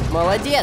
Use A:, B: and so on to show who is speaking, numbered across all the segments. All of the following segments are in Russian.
A: Молодец!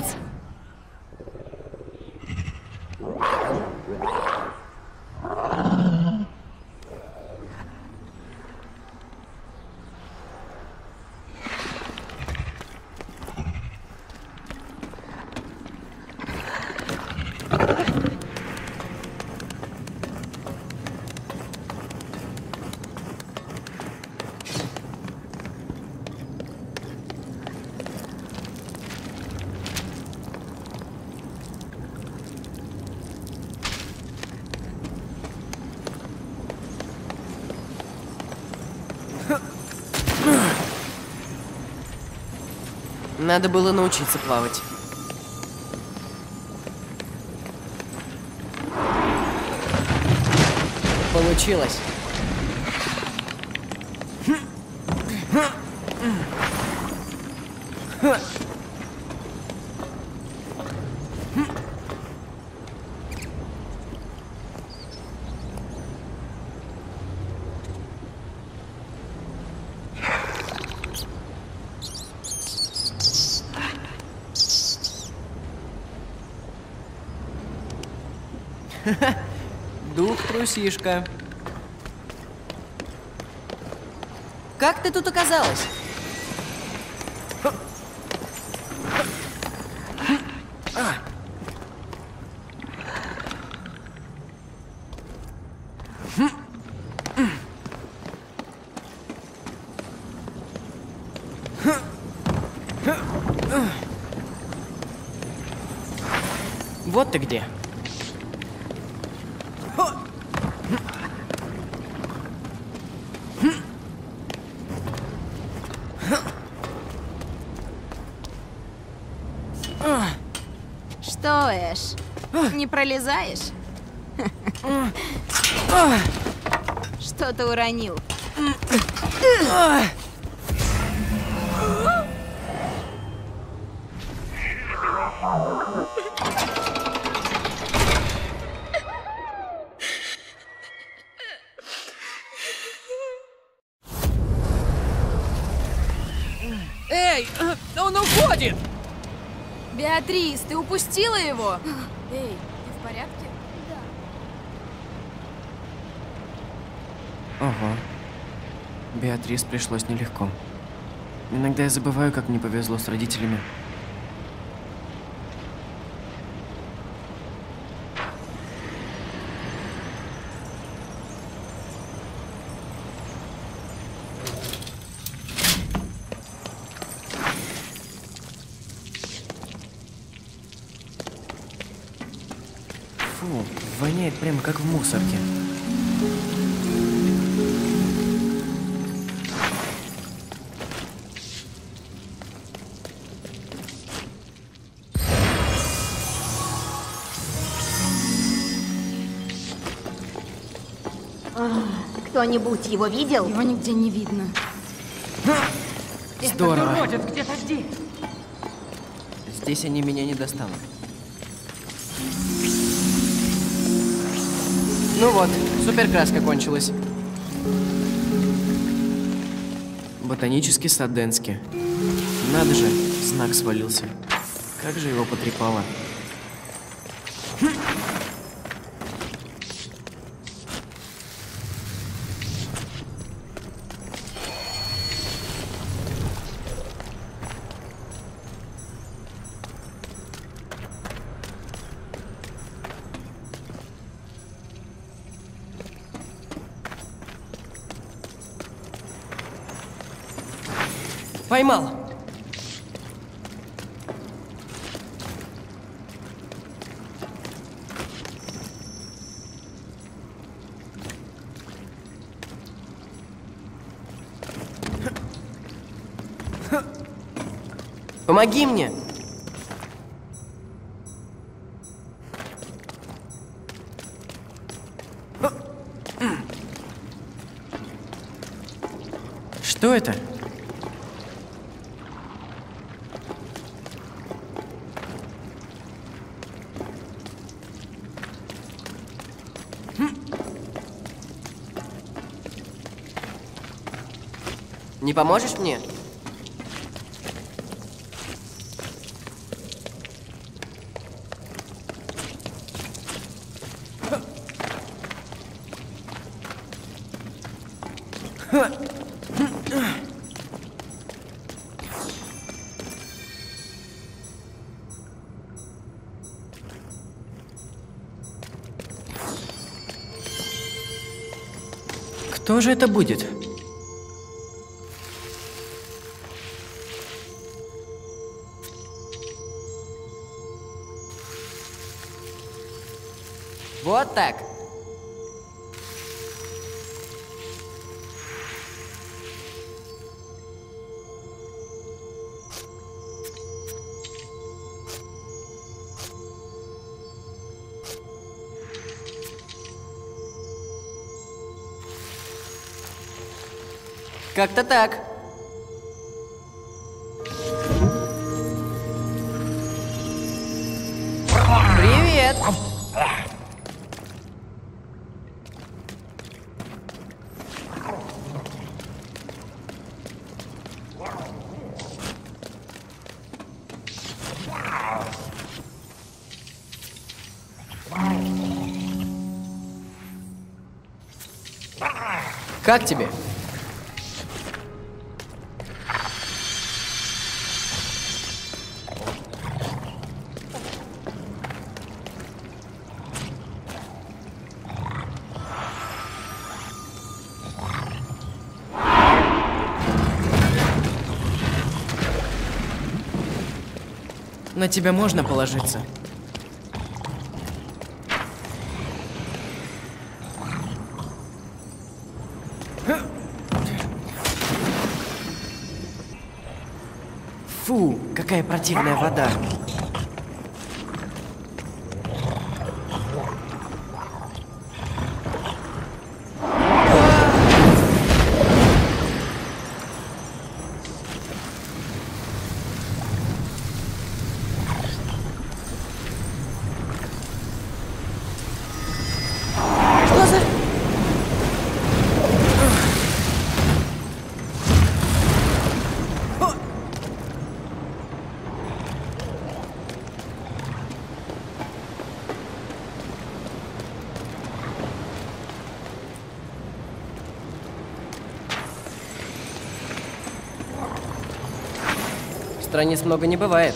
A: Надо было научиться плавать. Получилось. Дух трусишка. Как ты тут оказалась? Вот ты где.
B: Что, Эш, не пролезаешь? Что-то уронил.
A: Эй, он уходит!
B: Беатрис, ты упустила его? Эй, ты в порядке? Да.
A: Ого. Беатрис пришлось нелегко. Иногда я забываю, как мне повезло с родителями. Фу, воняет прямо как в мусорке.
C: Кто-нибудь его видел?
B: Его нигде не видно.
A: Здорово.
D: Этот уродец где-то здесь.
A: Здесь они меня не достанут. Ну вот, суперкраска кончилась. Ботанический сад Денски. Надо же, знак свалился. Как же его потрепало. Поймал! Помоги мне! Что это? Не поможешь мне? Кто же это будет? Вот так. Как-то так. Привет! Как тебе? На тебя можно положиться? Фу, какая противная вода. Страниц много не бывает.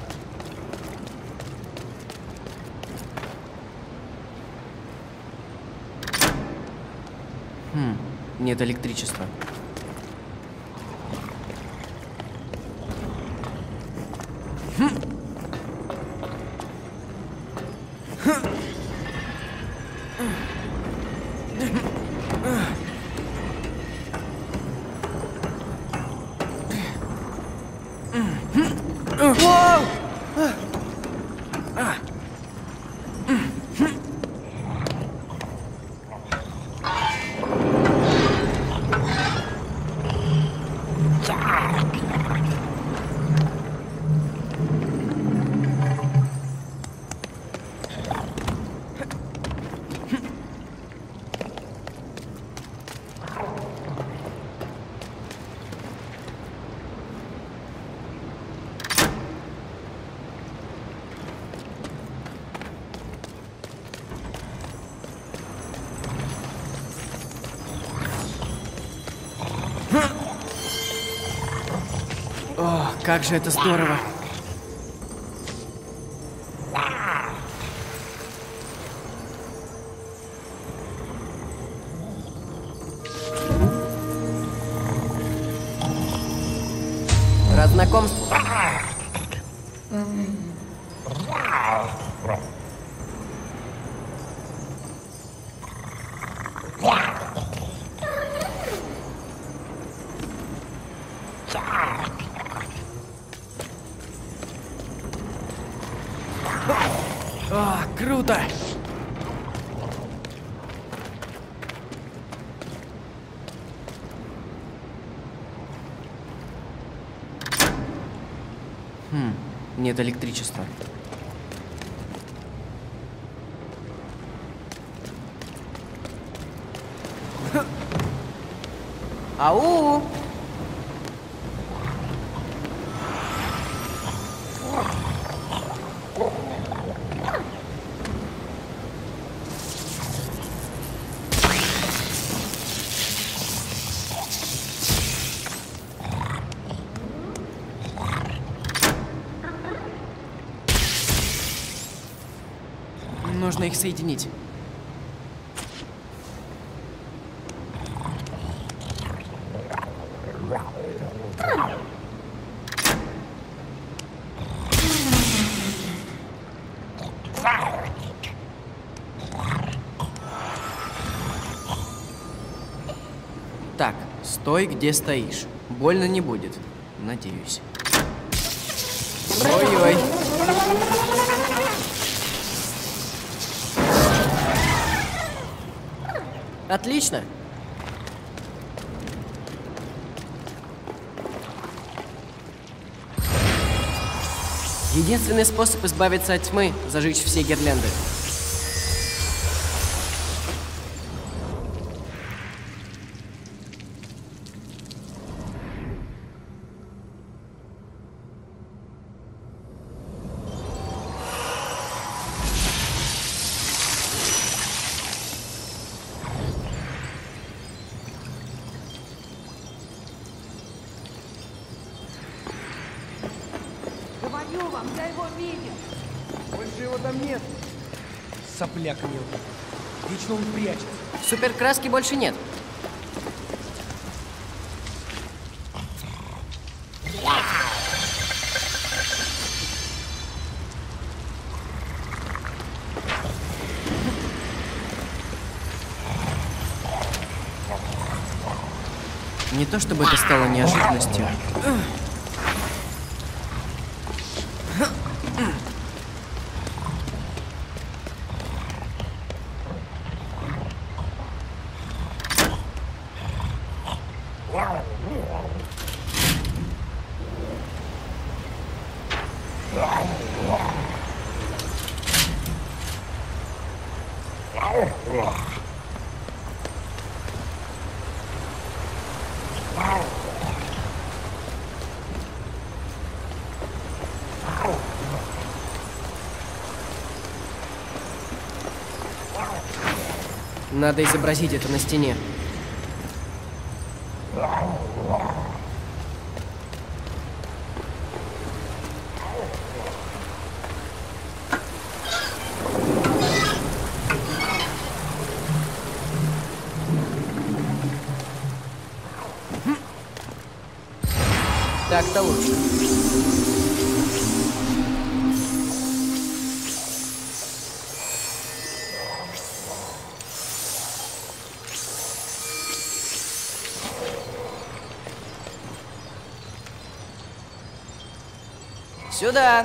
A: Нет электричества. О, как же это здорово! Рад знакомству. О, круто! Нет электричества. Ау! Нужно их соединить. Стой, где стоишь. Больно не будет. Надеюсь. Ой-ой. Отлично. Единственный способ избавиться от тьмы – зажечь все гирлянды.
D: Говорю вам, я его видел. Больше его там нет. Сопляк мелкий. Вечно он прячется.
A: Суперкраски больше нет. Не то чтобы это стало неожиданностью. Надо изобразить это на стене. Так-то лучше. Сюда.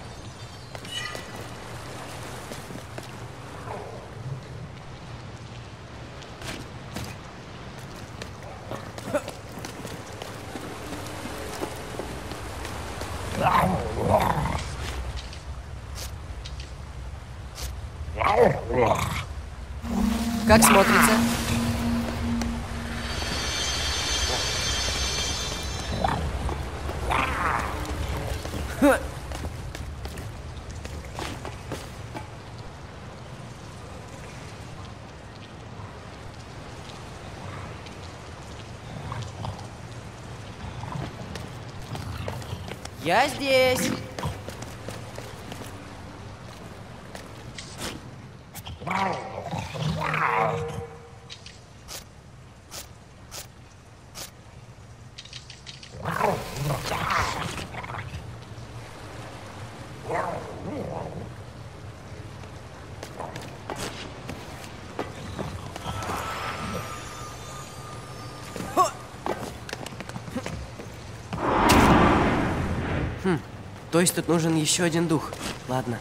A: Как смотрится? Я здесь. То есть тут нужен еще один дух. Ладно.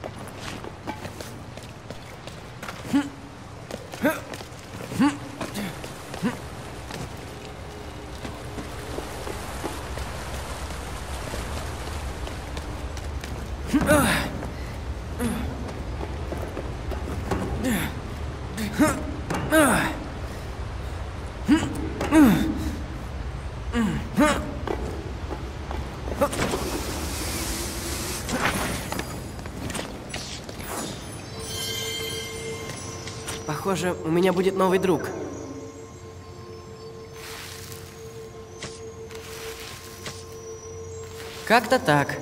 A: Похоже, у меня будет новый друг. Как-то так.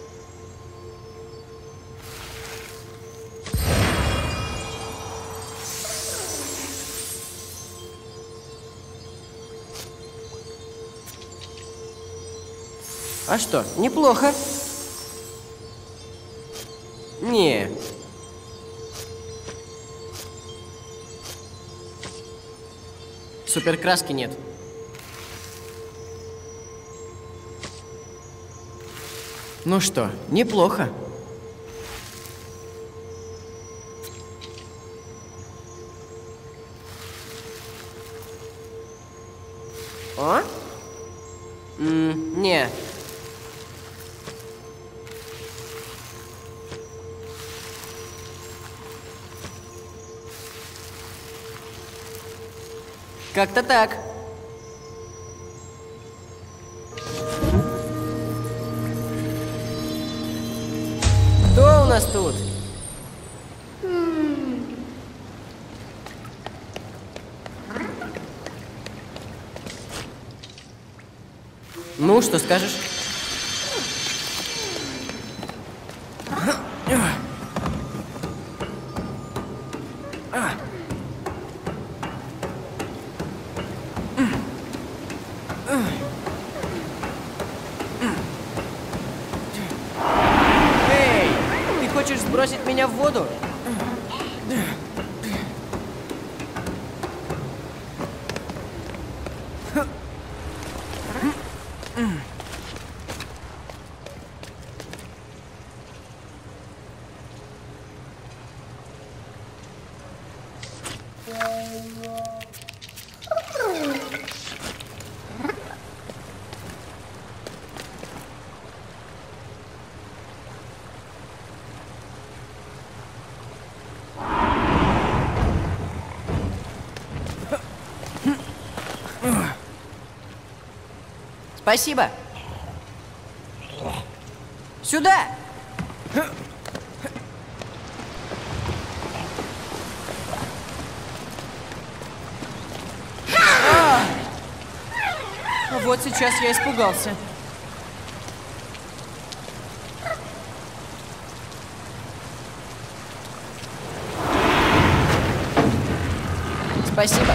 A: А что, неплохо? Не. Суперкраски нет. Ну что, неплохо. О? Не. Как-то так. Кто у нас тут? Ну, что скажешь? Эй, ты хочешь сбросить меня в воду? Спасибо. Сюда! Вот сейчас я испугался. Спасибо.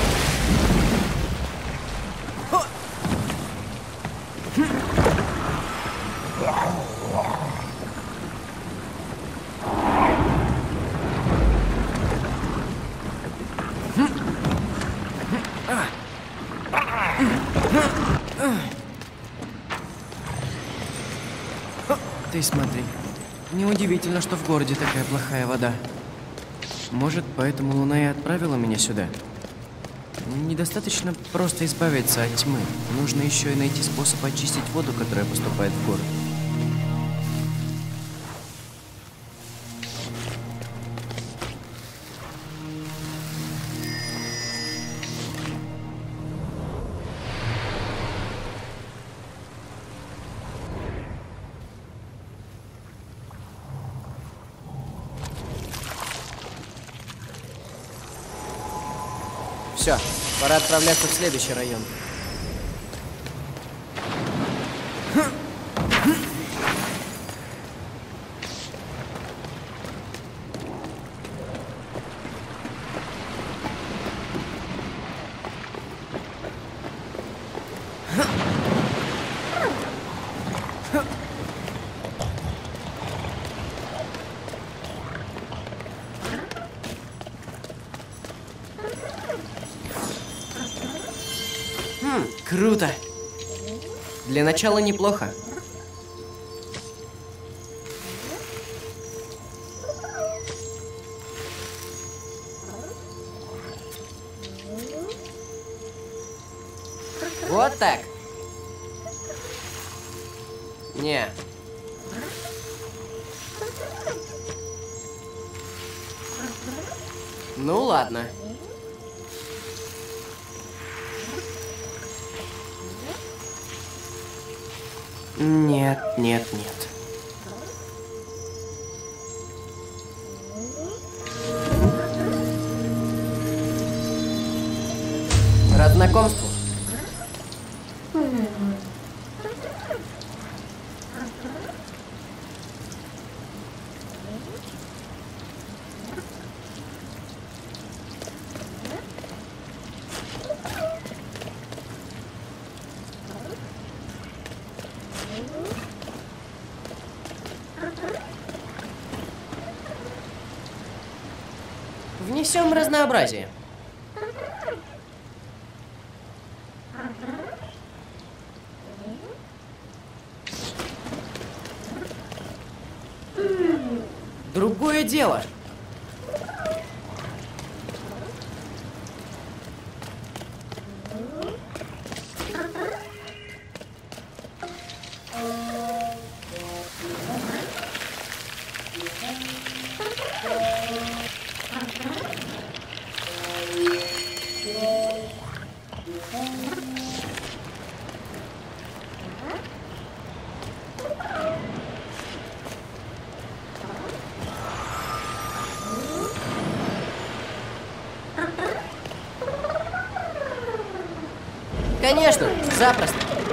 A: Ты смотри. Неудивительно, что в городе такая плохая вода. Может, поэтому Луна и отправила меня сюда? Недостаточно просто избавиться от тьмы. Нужно еще и найти способ очистить воду, которая поступает в город. Все, пора отправляться в следующий район. Круто. Для начала неплохо. Вот так. Не. Ну ладно. Нет, нет, нет. Рад знакомству. Внесем разнообразие. другое дело. Конечно, запросто.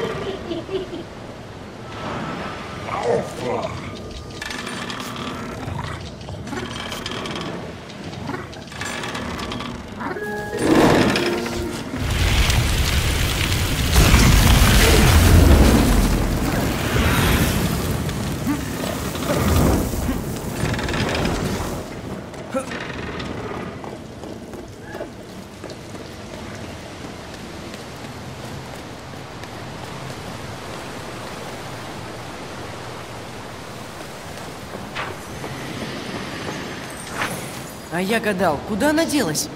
A: А я гадал, куда она делась?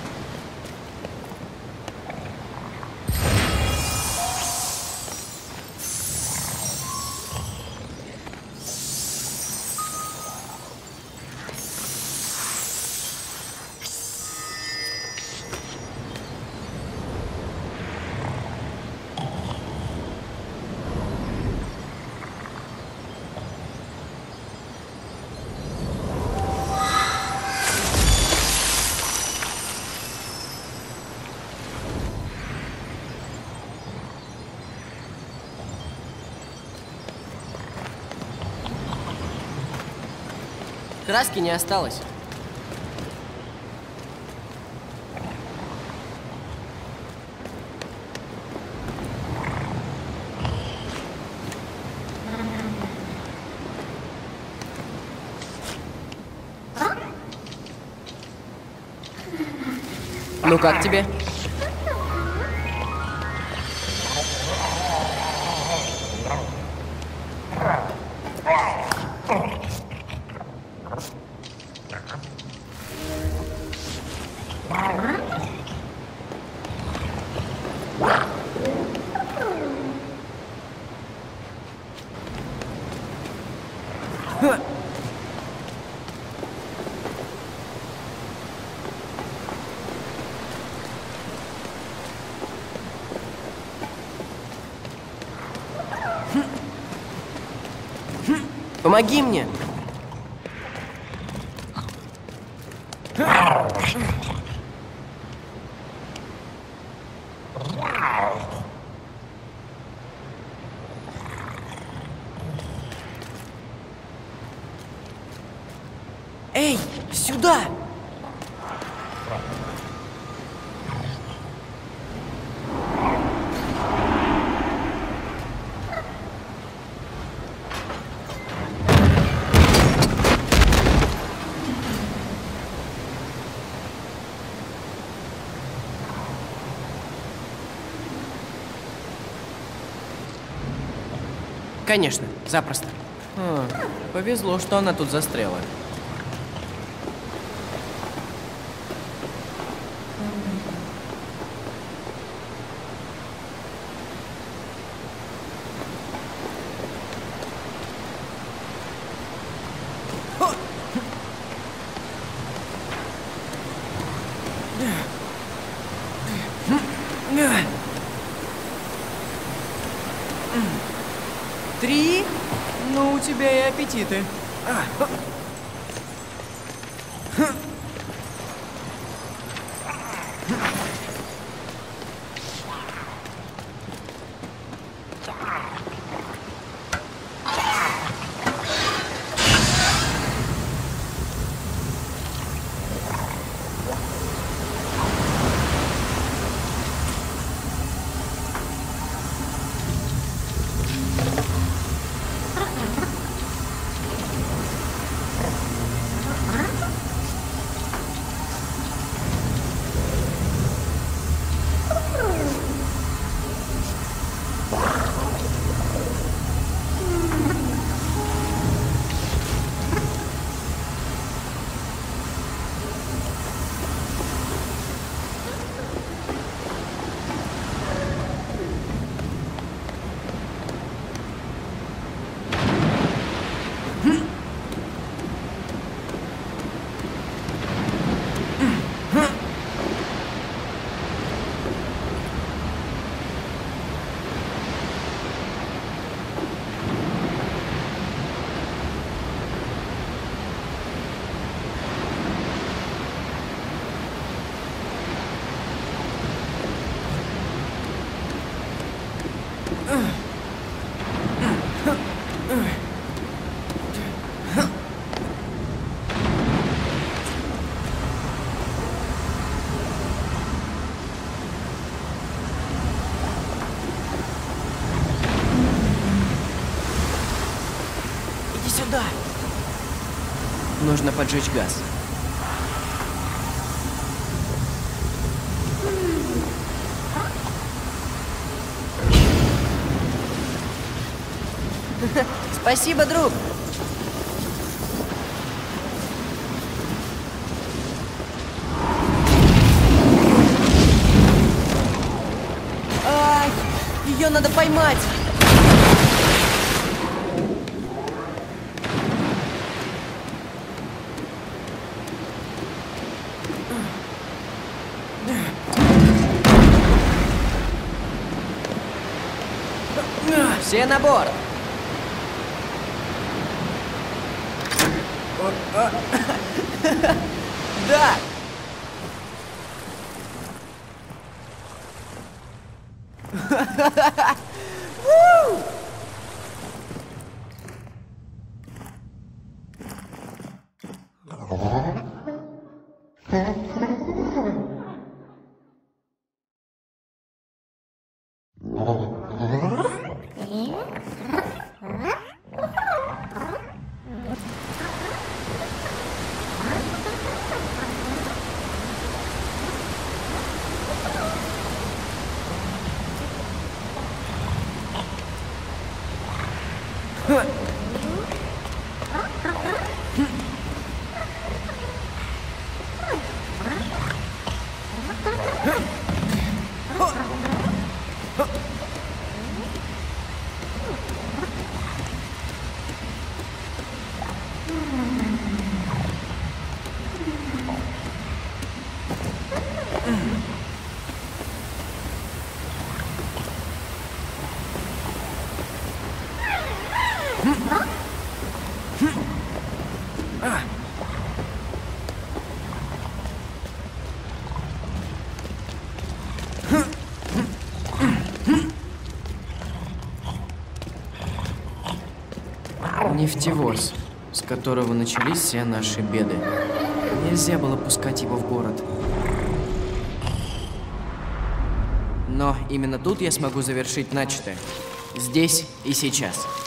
A: Краски не осталось. Ну как тебе? Помоги мне! Эй, сюда! Конечно, запросто. Повезло, что она тут застряла. Три? Ну, у тебя и аппетиты. Иди сюда. Нужно поджечь газ. Спасибо, друг. Ай, ее надо поймать. Все на борт. Да! Нефтевоз, с которого начались все наши беды. Нельзя было пускать его в город. Но именно тут я смогу завершить начатое. Здесь и сейчас.